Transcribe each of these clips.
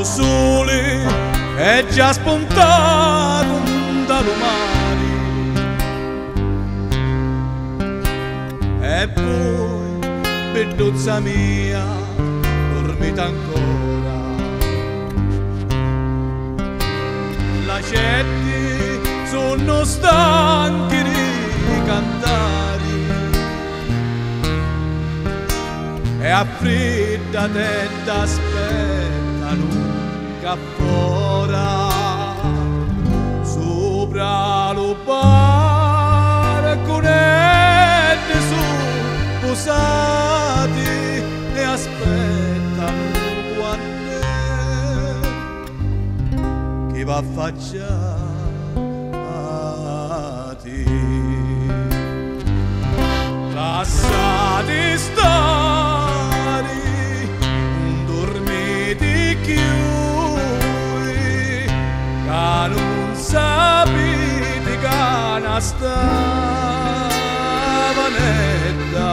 sole è già spuntato dall'umani e poi, bellezza mia, dormite ancora. La gente sono stanchi di cantare e a fredda testa aspettano che fora sopra lo balconetto su posati e aspettano quando che va a facciati. Lasciati stare, dormite chiudi, che non sapete che una stavanetta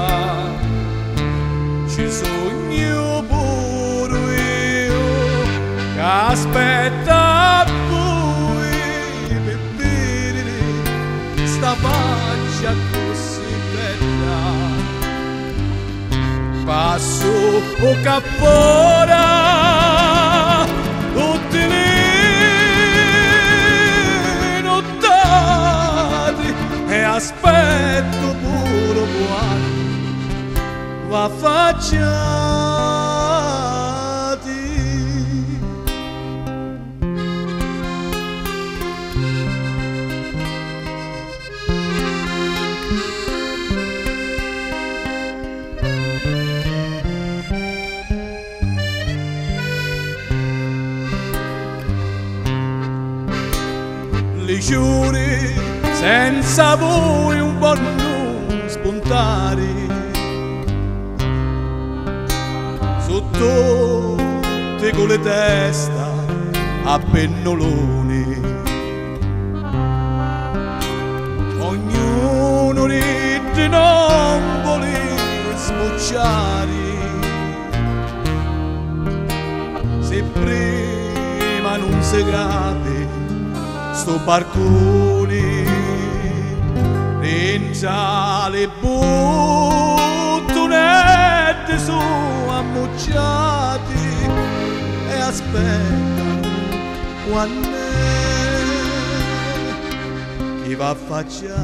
ci sogno pure io che aspetta voi per vedere sta faccia così bella. Passo o cappora tutti le nottati e aspetto pure quando va facciati. Le giuri senza voi un po' non spuntare sotto te con le testa a pennoloni, ognuno ride non vuole sbocciare se prima non si capi sto barcone dentro le bottonette su ammucciati e aspettano quando chi va a facciati.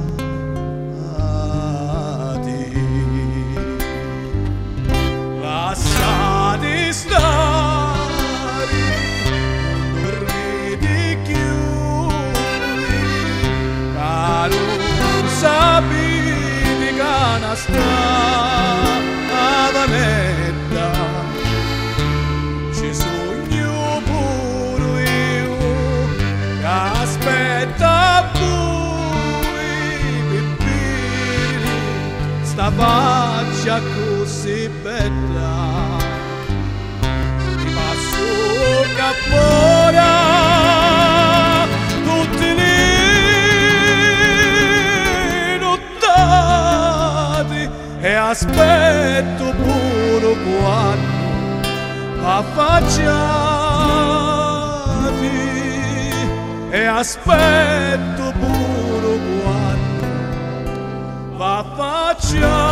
Lasciati stare, dormite chiudi, non sapete che una stavanetta ci sogno pure io che aspetta voi per vedere sta faccia così bella. Ti passo cappora tutti e aspetto pure quando va facciati e aspetto pure quando va facciati.